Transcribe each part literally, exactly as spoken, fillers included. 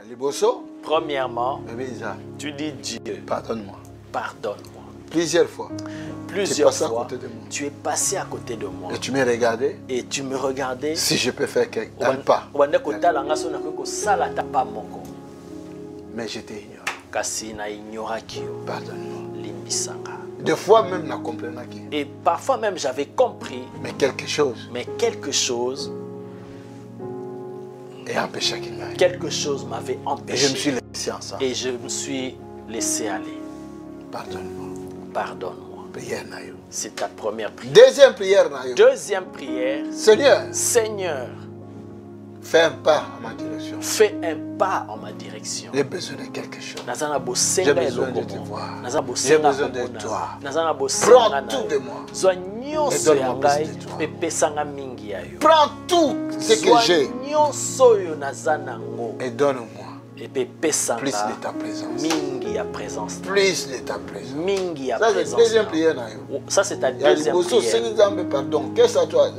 Premièrement, tu dis Dieu, pardonne-moi. Pardonne-moi. Plusieurs fois. Plusieurs fois, tu es passé à côté de moi. Et tu me regardais. Et tu me regardais. Si je peux faire un pas. Mais j'étais ignorant. Pardonne-moi. Des fois même, je comprenais. Et parfois même, j'avais compris. Mais quelque chose. Mais quelque chose. Et empêché. Quelque chose m'avait empêché. Et je me suis laissé en ça. Et je me suis laissé aller. Pardonne-moi. Pardonne-moi. C'est ta première prière. Deuxième prière. Deuxième prière. Seigneur. Seigneur. Fais un pas en ma direction. Fais un pas en ma direction. J'ai besoin de quelque chose. J'ai besoin de te voir. J'ai besoin de toi. Prends tout de moi. Et donne-moi plus de toi. Prends tout ce que j'ai. Et donne-moi. Plus de ta présence. Plus de ta présence. Ça, c'est la deuxième prière. Ça, c'est ta deuxième prière. Pardon. Qu'est-ce que toi?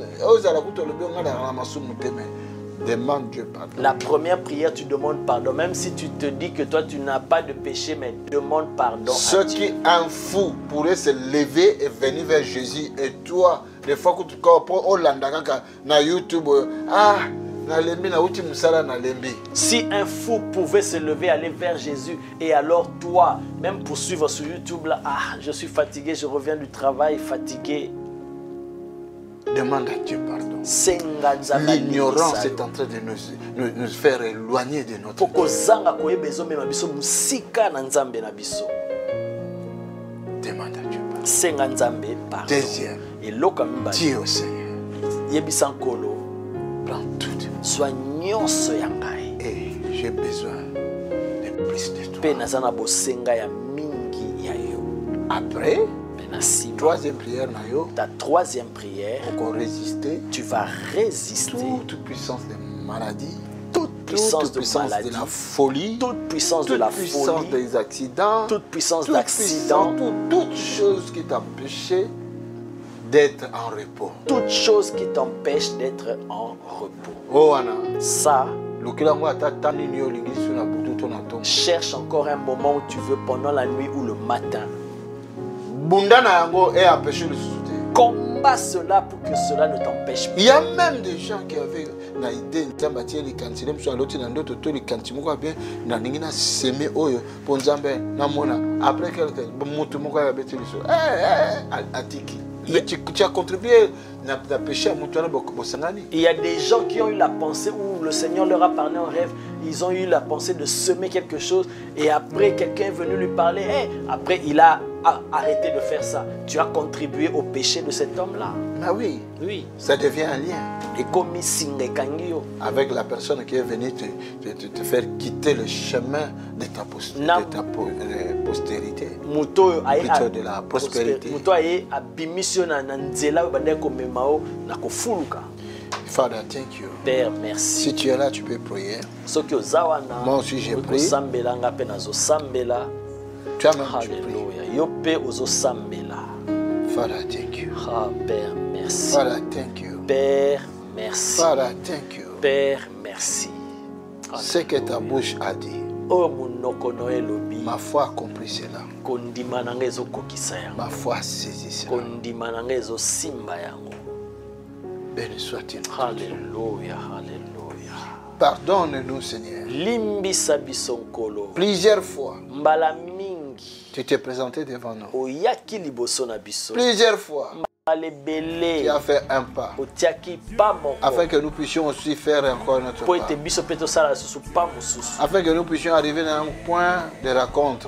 Demande Dieu pardon. La première prière, tu demandes pardon. Même si tu te dis que toi, tu n'as pas de péché, mais demande pardon. Ceux qui un fou pourraient se lever et venir vers Jésus. Et toi, des fois que tu comprends, oh là, na YouTube, ah, si un fou pouvait se lever, aller vers Jésus, et alors toi, même pour suivre sur YouTube, là, ah, je suis fatigué, je reviens du travail, fatigué. Demande à Dieu pardon. L'ignorance est en train de nous, nous, nous faire éloigner de notre Dieu. Demande à Dieu pardon. Deuxième, dis au Seigneur, prends tout de moi. Et j'ai besoin de plus de toi. Après, troisième prière, ta troisième prière, tu vas résister toute puissance de maladie, toute puissance, toute puissance de, de la folie, toute puissance toute de la puissance folie, des accidents, toute puissance toute d'accident, toute, toute chose qui t'empêchait d'être en repos. Toute chose qui t'empêche d'être en repos. Oh Anna, ça, cherche encore un moment où tu veux, pendant la nuit ou le matin. Combat cela pour que cela ne t'empêche pas. Il y a même des gens qui avaient une idée de après quelques mais tu, tu as contribué à pécher à mon. Il y a des gens qui ont eu la pensée où le Seigneur leur a parlé en rêve. Ils ont eu la pensée de semer quelque chose. Et après, quelqu'un est venu lui parler. Hey, après, il a arrêté de faire ça. Tu as contribué au péché de cet homme-là. Ah oui. Oui. Ça devient un lien. Et comme avec la personne qui est venue te, te, te, te faire quitter le chemin de ta, post de ta po euh, postérité. Plutôt de la prospérité. Father, thank you. Père, merci. Si tu es là, tu peux prier. Moi aussi, j'ai prié. Tu as même prié. Father, thank you. Ah, Père, merci. Father, thank you. Père, merci. Father, thank you. Père, merci. Ce que ta bouche a dit. Ma foi a compris cela. Ma foi a saisi cela. Béni soit-il. Alléluia, alléluia. Pardonne-nous, Seigneur. Plusieurs fois, tu t'es présenté devant nous. Plusieurs fois, tu as fait un pas afin que nous puissions aussi faire encore notre pas. Afin que nous puissions arriver dans un point de rencontre.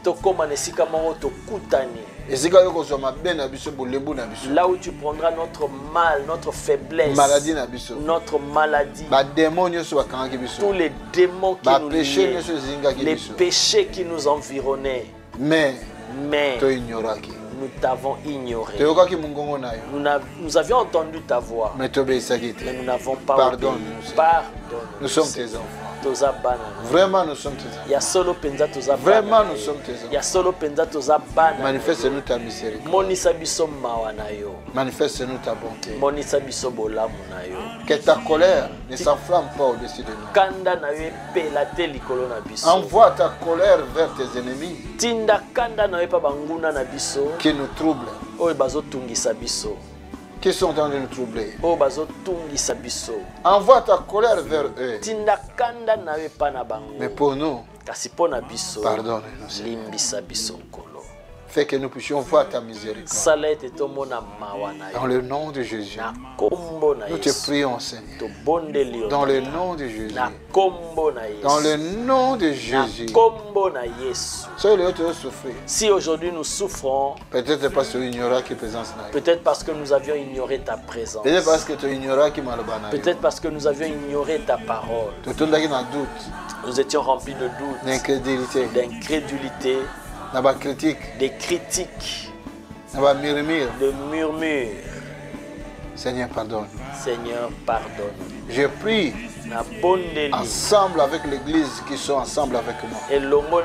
Là où tu prendras notre mal, notre faiblesse, notre maladie, tous les démons qui nous liaient, les péchés qui nous environnaient. Mais, Mais nous t'avons ignoré. Nous, nous avions entendu ta voix, mais mais nous n'avons pas Pardonne-nous. obéi. Pardonne-nous. Nous sommes tes enfants. toza bana. Vraiment nous sommes tes enfants. Ya solo penza toza bana. Vraiment nous sommes tes enfants. Ya solo penza toza bana. Manifeste-nous ta miséricorde. Monisa biso mawa na yo. Manifeste-nous ta bonté. Monisa biso bolamu na yo. Que ta colère ne s'enflamme pas au-dessus de nous. Kanda na yo pela te likolo na biso. Envoie ta colère vers tes ennemis. Tinda kanda na yo pa banguna na biso. Qui nous troublent. Oyo bazo tungisa biso. Qui sont en train de nous troubler. Oyo bazo tungisa biso. Envoie ta colère vers eux. Tinda kanda na yo pa na bango. Mais pour nous, kasi pona biso. Pardonne-nous. Limbisa biso nkolo. Fait que nous puissions voir ta miséricorde. Dans le nom de Jésus. Nous te prions, Seigneur. Dans le nom de Jésus. Dans le nom de Jésus. Soyez les autres souffrir. Si aujourd'hui nous souffrons, peut-être parce que tu ignorais ta présence. Peut-être parce que nous avions ignoré ta présence. Peut-être parce que tu ignorais qui m'a Peut-être parce que nous avions ignoré ta parole. Nous étions remplis de doutes, d'incrédulité, d'incrédulité. Des critiques, de murmures. Seigneur, pardonne. Seigneur, pardonne. Je prie ensemble avec l'église qui sont ensemble avec moi.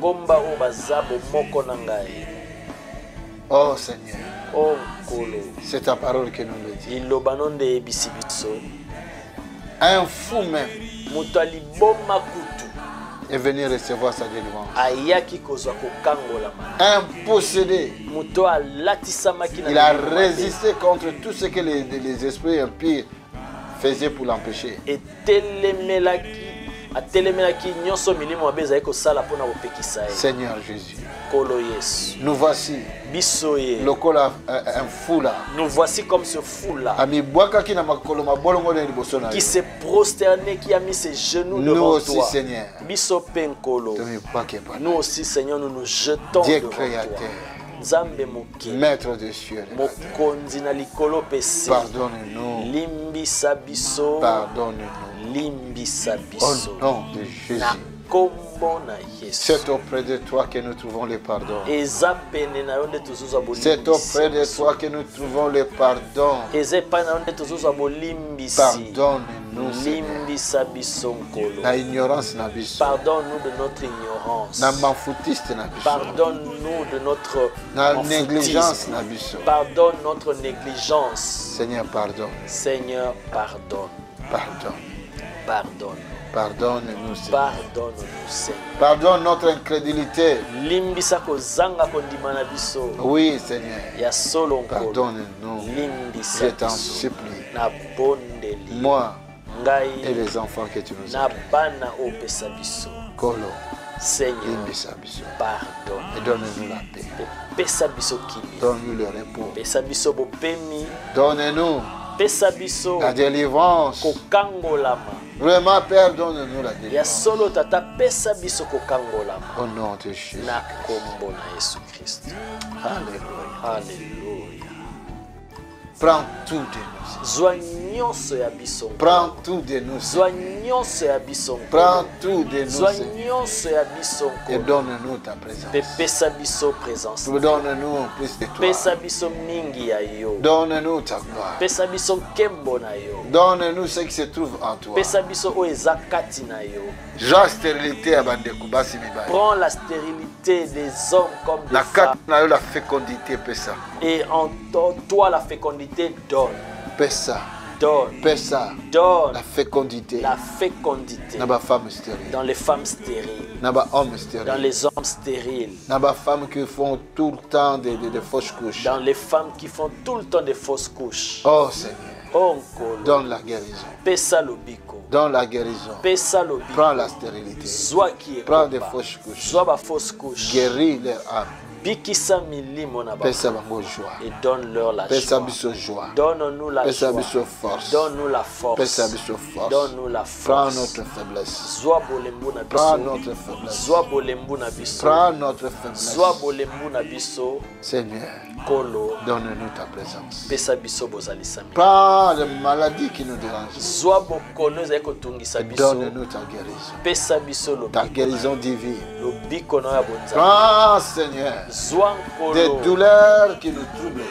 Oh Seigneur, oh, c'est ta parole que nous le dit. Un fou même et venir recevoir sa délivrance. Un possédé, il a résisté contre tout ce que les, les esprits impurs faisaient pour l'empêcher. Seigneur Jésus, nous voici. Un fou là. Nous voici comme ce fou là. Qui s'est prosterné, qui a mis ses genoux nous devant aussi, toi. Seigneur. Nous aussi, Seigneur, nous nous jetons Dieu devant créateur. toi. Maître des cieux. Pardonne-nous. Limbisa biso. Pardonne-nous. Limbisa biso. Au nom de Jésus. C'est auprès de toi que nous trouvons le pardon. C'est auprès de toi que nous trouvons le pardon. Pardonne-nous, Seigneur. Pardonne-nous de notre ignorance. Pardonne-nous de notre négligence. Pardonne notre négligence. Seigneur, pardonne. Seigneur, pardonne. Pardonne. Pardonne. Pardonne-nous, Seigneur. Pardonne-nous, Seigneur. Pardonne notre incrédulité. Oui, Seigneur. Pardonne-nous. Je t'en supplie. Moi et les enfants que tu nous as donnés. Kolo. Seigneur, pardonne. Et donne-nous la paix. Donne-nous le repos. Donne-nous la délivrance. Vraiment, Père, donne-nous la délivrance. Au nom de Jésus. Alléluia. Alléluia. Prends tout de nous. Prends tout de nous. Prends tout de nous. Et donne-nous ta présence. Donne-nous plus de toi. Donne-nous ta gloire. Donne-nous ce qui se trouve en toi. Jean stérilité à Bandekubasi Mibali. Prends la stérilité des hommes comme des femmes. La fécondité, Pessa. Et en toi la fécondité donne. Pessa. Donne. Pessa. Donne. La fécondité. La fécondité. Naba femme stérile. Dans les femmes stériles. Naba homme stérile. Dans les hommes stériles. Naba femmes qui font tout le temps des de, de fausses couches. Dans les femmes qui font tout le temps des fausses couches. Oh Seigneur. Oh, donne la guérison. Pessa lobiko. Donne la guérison. Pessa lobiko. Prends la stérilité. Soit qui est. Prends des fausses couches. Soit ba fausse couche. Guéris leur âme. Bikisa milimo na ba. Pessa bango joie. Et donne-leur la Pessa joie. biso joie. Donne-nous la Pessa joie. biso force. Donne-nous la force. Pessa biso force. Donne-nous la force. Prends notre faiblesse. Zwa bolembu na biso. Prends notre faiblesse. Zwa bolembu na biso. Prends notre faiblesse. Zwa bolembu na biso. Seigneur, Kolo. donne-nous ta présence. Pessa biso bozali sami. Prends les maladies qui nous dérangent. Zwa bokono za ko tungisa biso. Donne-nous ta guérison. Pessa biso lo. Ta guérison divine. Prends, Seigneur, des douleurs qui nous troublent.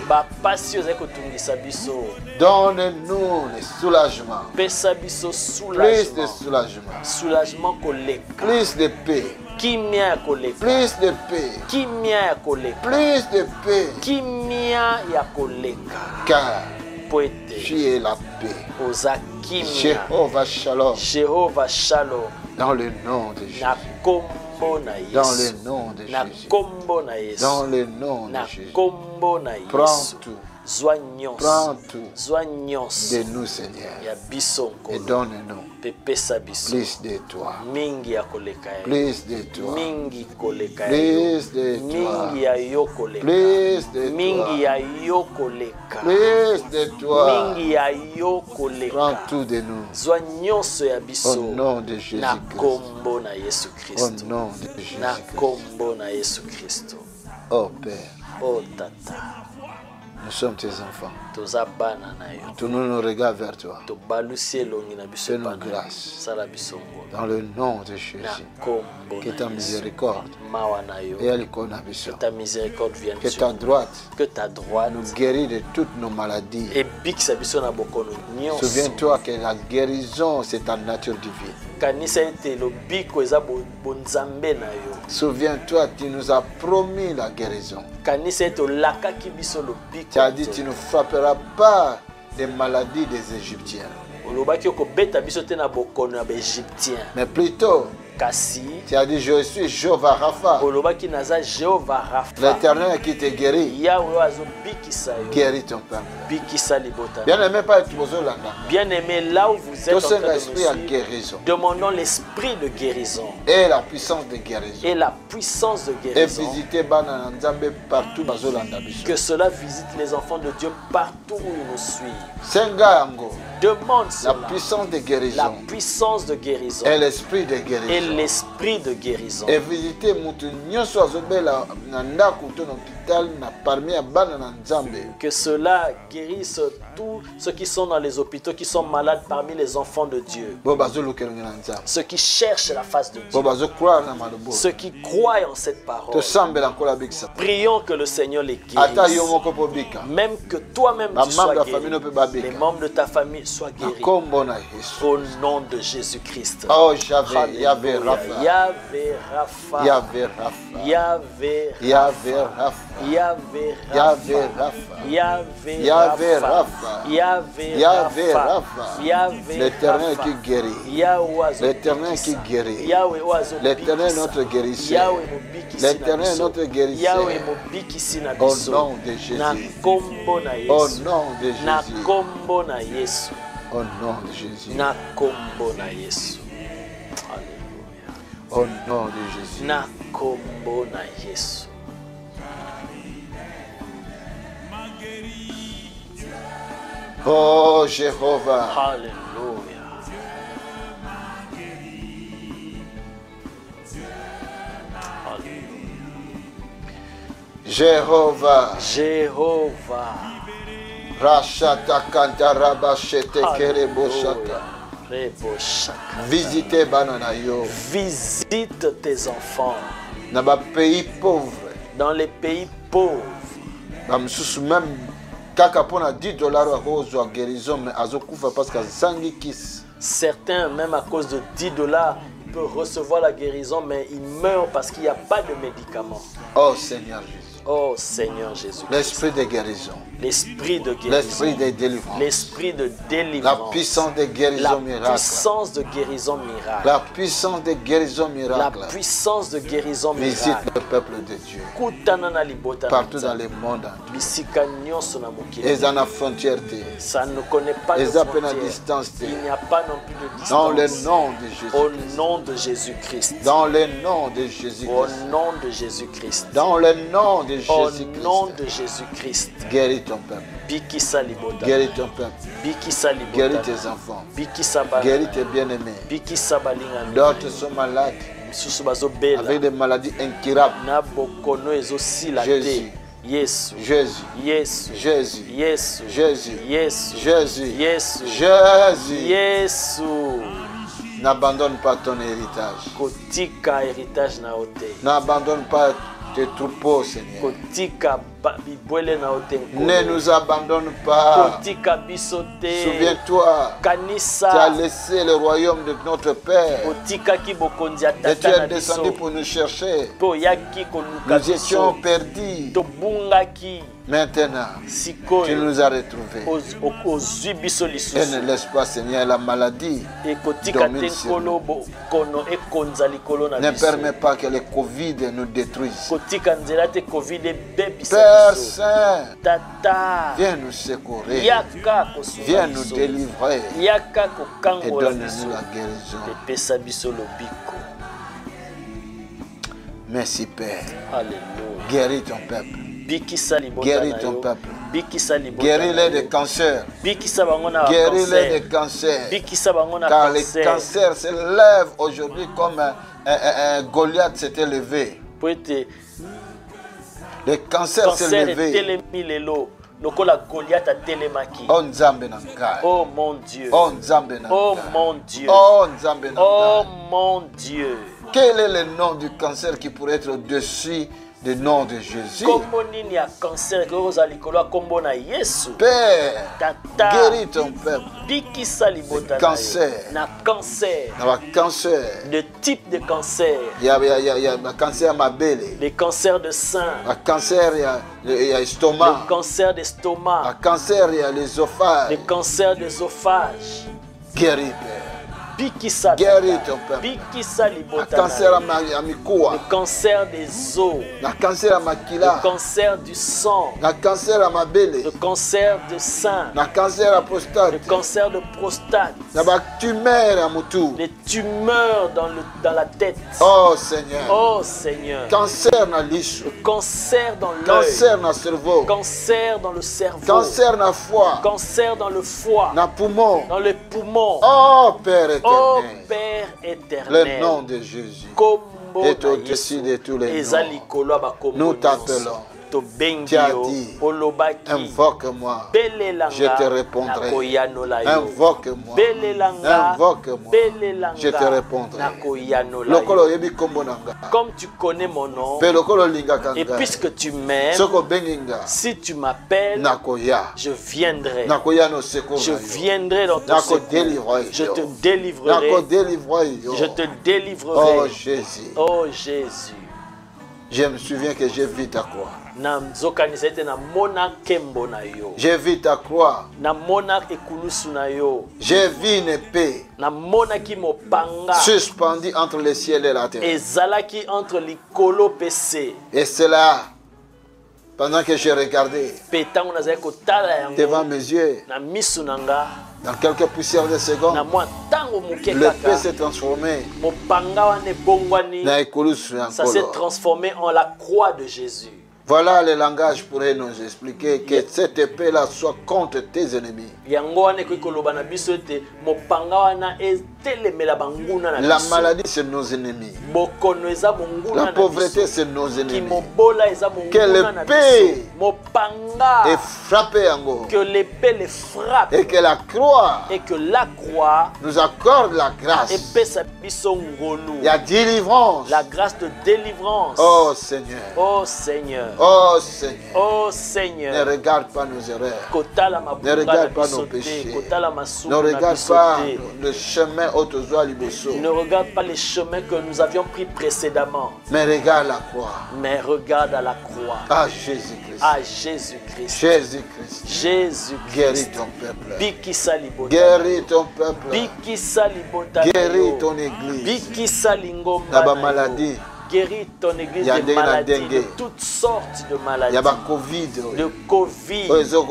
Donne-nous le soulagement. Plus de soulagement. Soulagement collègue. Plus de paix. Kimia koleka. Plus de paix. Kimia ya koleka. Plus de paix. Kimia ya koleka. Car Poete. tu es la paix. Oza kimia. Jéhovah Shalom. Jéhovah Shalom. Dans le nom de Jésus. Na kombo na Yesu. Dans le nom de na Jésus. Kombo na Yesu. Dans le nom de na Jésus. Kombo na Yesu. Prends tout. Prends tout de nous, Seigneur, et donne-nous plus de toi, plus de toi, plus de toi, plus de toi, plus de toi. Prends tout de nous, au nom de Jésus-Christ, au nom de Jésus-Christ. Oh Père, oh Tata, nous sommes tes enfants. Tournons nos regards vers toi. Fais-nous grâce. Dans le nom de Jésus. Que ta miséricorde que ta miséricorde vienne que ta droite, que ta droite nous guérit de toutes nos maladies. Souviens-toi Souviens-toi que la guérison, c'est ta nature divine. Souviens-toi, tu nous as promis la guérison. Tu as dit, tu ne frapperas pas des maladies des Égyptiens. Mais plutôt, tu as dit, je suis Jéhovah Rapha. L'Éternel qui te guérit. Guéris ton peuple. Bien aimé, pas être Bien aimé, là où vous êtes en train de me suivre, demandons l'esprit de guérison. Et la puissance de guérison. Et la puissance de guérison. Et visiter partout. Que cela visite les enfants de Dieu partout où ils nous suivent. Demande cela. La puissance de guérison. La puissance de guérison. Et l'esprit de guérison. Et l'esprit de guérison. Et visiter que cela guérisse tous ceux qui sont dans les hôpitaux, qui sont malades parmi les enfants de Dieu. Ceux qui cherchent la face de Dieu. Ceux qui croient en cette parole. Prions que le Seigneur les guérisse. Même que toi-même tu sois guéri. Les membres de ta famille soient guéris. Au nom de Jésus-Christ. Oh, Yahvé, Yahvé Rapha. Yahvé Rapha. Yahvé Rapha. Yahvé Rapha. Yahvé Yahvé Rapha. Yahvé Rapha. Yahvé Rapha. L'Éternel qui guérit. L'Éternel qui guérit. L'Éternel notre guérisseur. L'Éternel notre guérisseur. Au nom de Jésus. Au nom de Jésus. Au nom de Jésus. Au nom de Jésus. Oh Jéhovah. Alléluia. Jéhovah. Jéhovah. Rachata kantaraba shete kereboshata. Visitez Bananayo. Visite tes enfants. Dans les pays pauvres. Dans les pays pauvres. Même kaka pona dix dollars à cause de guérison, mais azokufa parce que zangi kiss. Certains, même à cause de dix dollars, peuvent recevoir la guérison, mais ils meurent parce qu'il n'y a pas de médicaments. Oh Seigneur Jésus. Oh Seigneur Jésus. L'esprit de guérison. L'esprit de guérison. L'esprit de délivrance. L'esprit de délivrance. La puissance de guérison miracle. La puissance de guérison miracle. La puissance de guérison miracle. La puissance de guérison miracle. Visite le peuple de Dieu. Partout dans le monde. Et dans la frontière. Ça ne connaît pas de frontière. Il n'y a pas non plus de distance. Dans le nom de Jésus. Au nom de Jésus-Christ. Dans le nom de Jésus-Christ. Au nom de Jésus-Christ. Dans le nom de Jésus-Christ. Au nom de Jésus-Christ. Guéris ton peuple. Guéris ton peuple. Guéris tes enfants. Guéris tes bien-aimés. D'autres sont malades avec des maladies incurables. Jésus. Yes. Jésus. Yes. Jésus. Yes. Jésus. Yes. Jésus. Yes. Jésus. Yes. N'abandonne pas ton héritage. Kotika héritage na ote. N'abandonne pas tes troupeaux, Seigneur. Kotika bibwele na ote. Ne nous abandonne pas. Kotika bisote. Souviens-toi. Kanisa. Tu as laissé le royaume de notre Père. Kotika ki bokonzi ya et tu tata es na biso. descendu pour nous chercher. Po yaki koluka Nous étions perdus. To bungaki. Maintenant, tu nous as retrouvés. Et ne laisse pas, Seigneur, la maladie dominer sur nous. Ne permets pas que le Covid nous détruise. Père Saint, viens nous secourir. Viens nous délivrer. Et donne-nous la guérison. Merci, Père. Alléluia. Guéris ton peuple. Guéris ton peuple. Guéris-les des cancers. Guéris-les des cancers. Car les cancers se lèvent aujourd'hui comme un, un, un, un Goliath s'est élevé. Les cancers se lèvent. Oh Nzambe Nangai. Oh mon Dieu. Oh Nzambe Nangai. Oh mon Dieu. Oh Nzambe Nangai. Oh mon Dieu. Quel est le nom du cancer qui pourrait être au-dessus du nom de Jésus? Père, guéris ton peuple. Le cancer. Le cancer. Le type de cancer. Il y a, il y a, il y a le cancer ma belle. Le cancer de sein. Le cancer, il y a, il y a l'estomac. Le cancer d'estomac. Le cancer, il y a l'ésophage. Le cancer d'œsophage. Guéris, Père. Guéris ton peuple. Le cancer à Mikoua. Le cancer des os. Le cancer à Makila. Le cancer du sang. Le cancer à Mabele. Le cancer de sein. Le cancer à prostate. Le cancer de prostate. La tumeur à Moutou. Les tumeurs dans, le, dans la tête. Oh Seigneur. Oh Seigneur. Cancer dans l'issue. Le cancer dans l'œil. Cancer dans le cerveau. Cancer dans le cerveau. Cancer dans le foie. Cancer dans le foie. Dans le poumon. Dans les poumons. Oh Père éternel. Oh Père éternel. Le nom de Jésus est au-dessus de tous les noms. Nous t'appelons. Tu as dit, invoque-moi, je te répondrai. Invoque-moi, invoque-moi, je te répondrai. Comme tu connais mon nom, et puisque tu m'aimes, si tu m'appelles, je viendrai. Je viendrai dans ton secours. Je te délivrerai. Je te délivrerai. Oh Jésus. Oh Jésus. Je me souviens que j'ai vu ta croix. J'ai vu ta croix. J'ai vu une épée suspendue entre le ciel et la terre. Et c'est là, pendant que j'ai regardé devant mes yeux, dans quelques poussières de secondes, l'épée s'est transformée. Ça s'est transformé en la croix de Jésus. Voilà le langage pourrait nous expliquer que cette épée-là soit contre tes ennemis. La maladie, c'est nos ennemis. La pauvreté, c'est nos ennemis. Que l'épée est frappée en gros. Que l'épée les frappe. Et que la croix, et que la croix nous accorde la grâce. Il y a délivrance. La grâce de délivrance. Oh Seigneur. Oh Seigneur. Oh Seigneur. Oh Seigneur. Ne regarde pas nos erreurs. Ne regarde pas nos péchés. Ne regarde pas le chemin. Ne regarde pas les chemins que nous avions pris précédemment. Mais regarde la croix. Mais regarde à la croix. À Jésus-Christ. À Jésus-Christ. Jésus-Christ. Jésus-Christ. Guéris ton peuple. Guéris ton peuple. Guéris ton église. La maladie. Guéris ton église de maladies, de toutes sortes de maladies. De Covid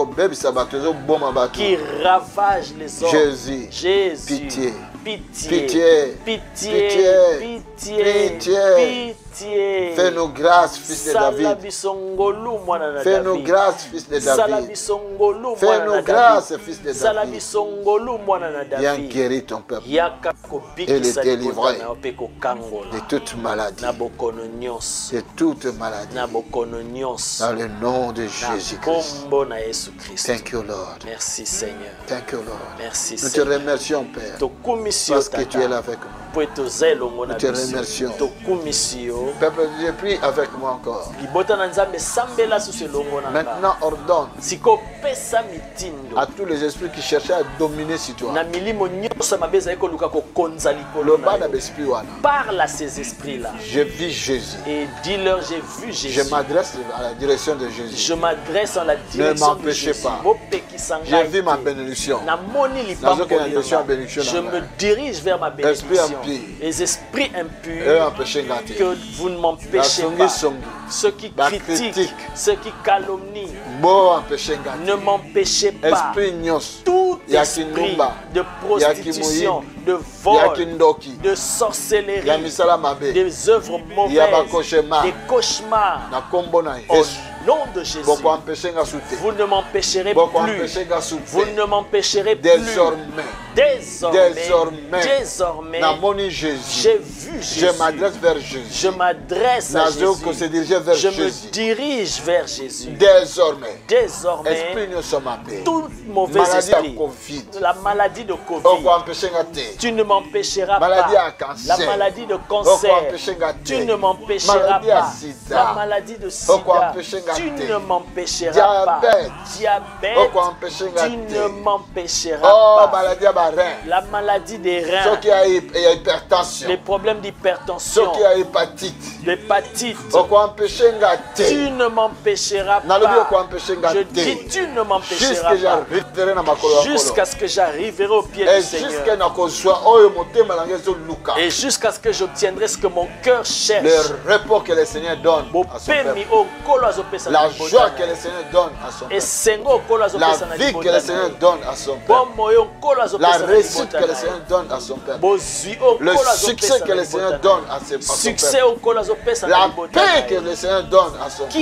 qui ravage les hommes. Jésus. Jésus. Pitié. Pitié. Pitié. Pitié. Pitié. Pitié. Pitié. Fais-nous grâce, fils de David. Fais-nous grâce, fils de David. Fais-nous grâce, fils de David. Viens guérir ton peuple et le délivrer de toute maladie. De toute maladie. Dans le nom de Jésus-Christ. Christ. Thank you, Lord. Merci Seigneur. Thank you, Lord. Merci Nous Seigneur. te remercions, Père. Parce que tu es là avec moi. Nous te remercions. Peuple, Dieu, prie avec moi encore. Maintenant, ordonne à tous les esprits qui cherchaient à dominer sur toi. Parle à ces esprits-là. Je vis Jésus. Et dis-leur, j'ai vu Jésus. Je m'adresse à la direction de Jésus. Je m'adresse à la direction de Jésus. Ne m'empêchez pas. Je vis ma bénédiction. Je me dirige vers ma bénédiction. Les esprits impurs, que vous ne m'empêchez pas. Ceux qui critiquent, ceux qui calomnient, ne m'empêchez pas. Tout esprit de prostitution, de vol, de sorcellerie, des œuvres mauvaises, des cauchemars, au nom de Jésus, vous ne m'empêcherez plus. Vous ne m'empêcherez plus. Désormais, Désormais, désormais, désormais j'ai vu Jésus. Je m'adresse vers Jésus. Je m'adresse à Jésus. Vers je Jésus. me dirige vers Jésus. Désormais, désormais toute mauvaise esprit, la maladie de Covid, tu ne m'empêcheras pas. La maladie de cancer, tu ne m'empêcheras pas. La maladie de sida, tu ne m'empêcheras pas. Diabète, tu ne m'empêcheras pas. La maladie des reins, les problèmes d'hypertension, l'hépatite, tu ne m'empêcheras pas. Je dis, tu ne m'empêcheras pas. Jusqu'à ce que j'arriverai au pied du Seigneur. Et jusqu'à ce que j'obtiendrai ce que mon cœur cherche. Le repos que le Seigneur donne à son peuple. La joie que le Seigneur donne à son peuple. La vie que le Seigneur donne à son peuple. La réussite que le Seigneur donne à son peuple. Le succès que le Seigneur donne à son peuple. La paix que le Seigneur donne à son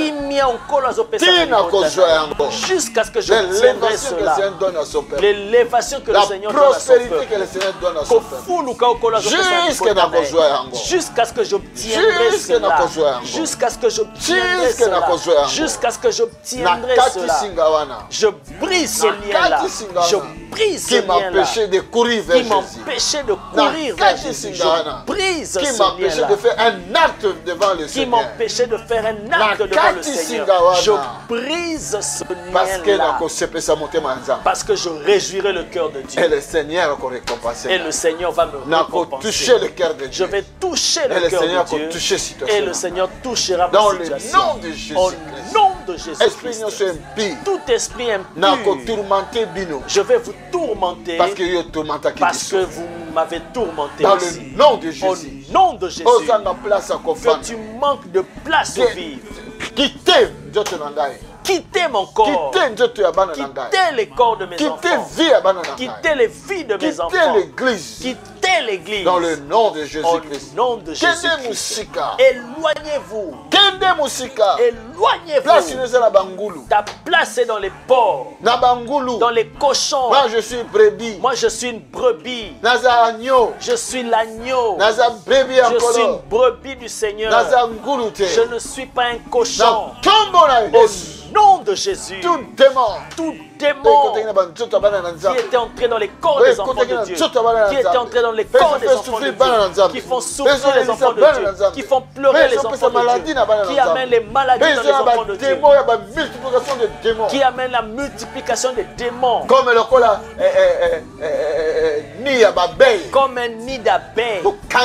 peuple. Jusqu'à ce que j'obtiendrai cela. L'élévation que le Seigneur donne à son peuple. Jusqu'à ce que j'obtiendrai cela. Jusqu'à ce que j'obtiendrai cela. Jusqu'à ce que j'obtiendrai cela. Je brise ce lien-là. Je brise ce lien-là. De courir vers qui m'empêchait de courir vers Jésus. Je brise ce lien-là. Qui m'empêchait de faire un acte devant le Seigneur. Qui m'empêchait de faire un acte devant le Seigneur. Je brise ce lien-là. Parce que je réjouirai le cœur de Dieu. Et le Seigneur Et le Seigneur va me récompenser. Le cœur de Dieu. Je vais toucher le cœur de Dieu. Et le Seigneur touchera ma situation. Dans le nom de Jésus. Au nom de Jésus-Christ. Tout esprit impur, je vais vous tourmenter. Parce que, parce que vous m'avez tourmenté. Dans aussi. le nom de Jésus. Au nom de Jésus. Que tu manques de place au vivre. Quittez Quittez mon corps. Quittez les corps de mes enfants. Quittez les vies de mes enfants. Quittez l'église. Quittez l'église. Dans le nom de Jésus-Christ. Au nom de Jésus-Christ. Éloignez-vous. Éloignez-vous. Ta place est dans les porcs. Dans les cochons. Moi je suis brebis. Moi je suis une brebis. Je suis l'agneau. Je suis une brebis du Seigneur. Je ne suis pas un cochon. Au nom de Jésus. Tout démon. Tout démon qui était entré dans les corps des enfants de Dieu, qui était entré dans les corps des enfants de Dieu, qui font souffrir les enfants de Dieu, qui font pleurer les enfants de Dieu, qui amènent les maladies dans les enfants de Dieu, qui amènent la multiplication des démons, comme le cola ni à babeille, comme un nid d'abeilles.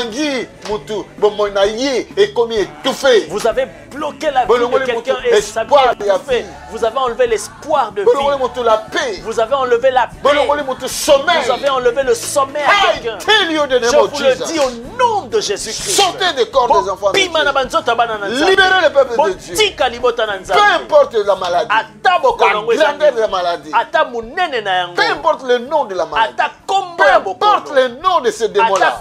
Vous avez bloqué la vie de quelqu'un et sa vie est étouffée. Vous avez enlevé l'espoir de vie. La paix. Vous avez enlevé la paix. Vous avez enlevé le sommeil à quelqu'un. Je vous le dis au nom de Jésus-Christ. Sortez des corps des enfants de Dieu. Libérez le peuple de Dieu. Peu importe la maladie. La grandeur de la maladie. Peu importe le nom de la maladie. Peu importe le nom de ce démon-là.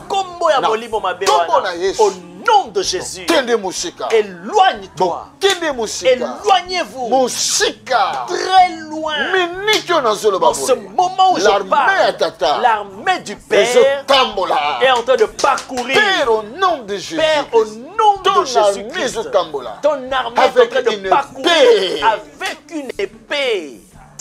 Au nom de Jésus, éloigne-toi. Éloignez-vous. Très loin. En ce moment où je parle, l'armée du Père est en train de parcourir. Père, au nom de Jésus. Père, au nom de Jésus-Christ. Ton armée est en train de parcourir avec une épée.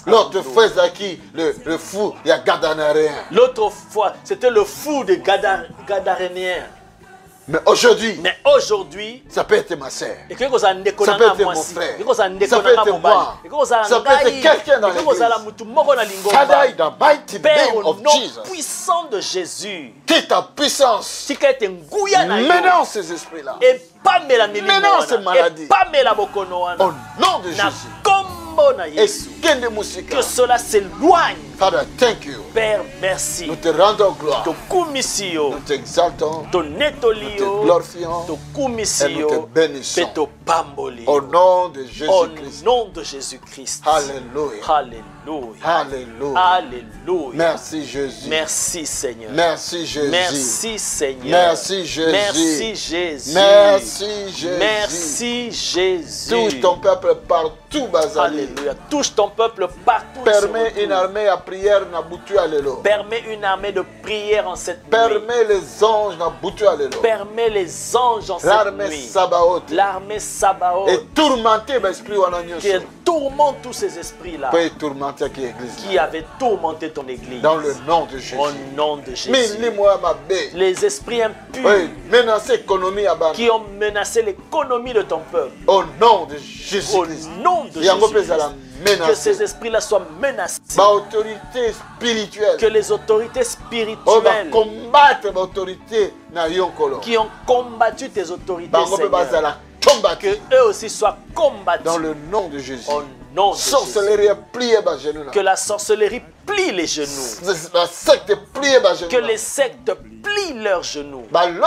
L'autre fois, Zaki, le, le fou, il y a Gadaréen. L'autre fois, c'était le fou des Gadar, Gadaréniens. Mais aujourd'hui, mais aujourd'hui, ça peut être ma sœur, ça peut être mon frère, ça peut être moi, ça peut être quelqu'un dans l'église. Father, in the mighty name of Jesus, puissant de Jésus, que ta puissance menace ces esprits-là, menace ces maladies, au nom de Jésus. Que cela s'éloigne. Father, thank you. Père, merci. Nous te rendons gloire. Nous t'exaltons. Nous te glorifions. Et nous te bénissons. Au nom de Jésus-Christ. Au nom de Jésus-Christ. Alléluia. Alléluia. Alléluia. Alléluia. Merci Jésus. Merci Seigneur. Merci Jésus. Merci Seigneur. Merci Jésus. Merci Jésus. Merci Jésus. Merci Jésus. Touche ton peuple partout, Bazali. Alléluia. Touche ton peuple partout. Permets une armée à prière na butu alelo. Permets une armée de prière en cette nuit. Permets les anges na butu alelo. Permets les anges en cette nuit. L'armée Sabaoth. L'armée Sabaoth. Et tourmenter l'esprit wananyoso. Qui tourmente tous ces esprits-là. Peut tourmenter qui église. Qui avait tourmenté ton église. Dans le nom de Jésus. Au nom de Jésus. Les esprits impurs. Oui, menacé l'économie à Bana. Qui ont menacé l'économie de ton peuple. Au nom de Jésus. Au nom de Jésus. Que ces esprits-là soient menacés. Autorité spirituelle. Que les autorités spirituelles combattre l'autorité qui ont combattu tes autorités, Seigneur, que eux aussi soient combattus. Dans le nom de Jésus. Au nom de sorcellerie pliée bas genoux. Que la sorcellerie plie les genoux. La secte plie bas genoux. Que les sectes plient leurs genoux.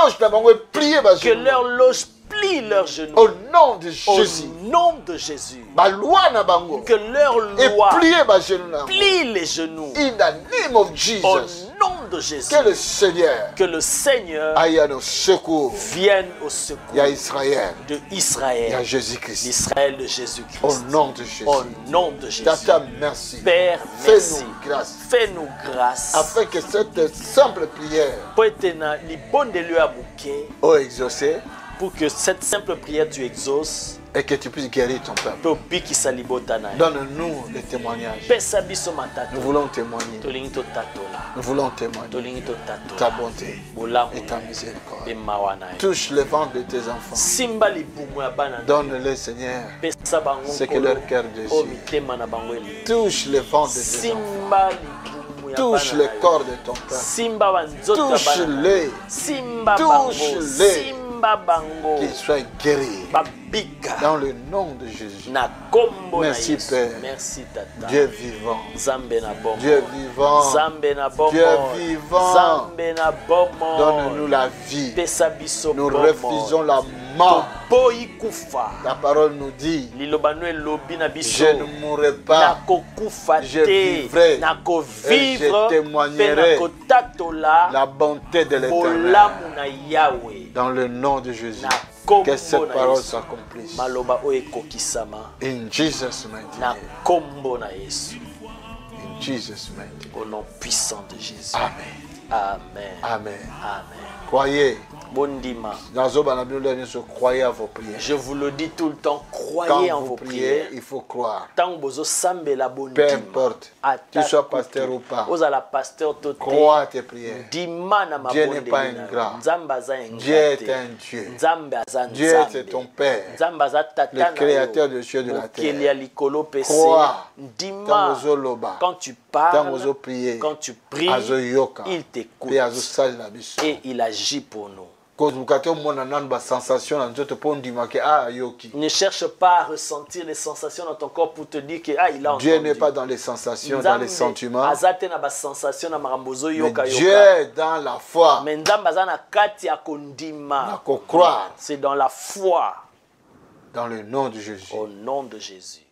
Que leur loge plie leurs genoux. Au nom de Jésus. Au nom de Jésus. Que leur loi plie les genoux. In the name of Jesus. Au nom de Jésus. Que le Seigneur, que le Seigneur aille à nos secours. Vienne au secours. Il y a Israël. De Israël. Il y a Jésus-Christ. L'Israël de Jésus-Christ. Au nom de Jésus. Au nom de Jésus. Tata, merci. Père, merci. Fais-nous grâce. Fais-nous grâce. Afin que cette simple prière. Oh, exaucé. Pour que cette simple prière tu exauces. Et que tu puisses guérir ton peuple. Donne-nous les témoignages. Nous voulons témoigner. Nous voulons témoigner ta bonté et ta miséricorde. Touche le ventre de tes enfants. Donne-les, Seigneur, ce que leur cœur désire. Touche le ventre de tes enfants. Touche le corps de ton peuple. Touche-les. Touche-les. Qu'ils soient guéris. Dans le nom de Jésus. Merci Père. Merci Tata. Dieu vivant. Dieu vivant. Dieu vivant. Donne-nous la vie. Nous refusons la mort. La parole nous dit, je ne mourrai pas, je vivrai et je témoignerai la bonté de l'Éternel. Dans le nom de Jésus. Que cette parole s'accomplisse. In Jesus' mighty name. In Jesus' mighty name. Au nom puissant de Jésus. Amen. Amen. Amen. Amen. Croyez. Bondima. Croyez à vos prières. Je vous le dis tout le temps, croyez Quand en vous vos priez, prières. il faut croire. Peu importe, tu sois pasteur ou pas. Crois à tes prières. Dieu n'est pas ingrat. Dieu est un Dieu. Dieu est ton Père, le créateur de cieux et de la terre. Crois. Quand tu parles, quand tu pries, il t'écoute et il agit pour nous. Ne cherche pas à ressentir les sensations dans ton corps pour te dire que ah, il a entendu. Dieu n'est pas dans les sensations, dans les sentiments. Mais Dieu est dans la foi. C'est dans la foi. Dans le nom de Jésus. Au nom de Jésus.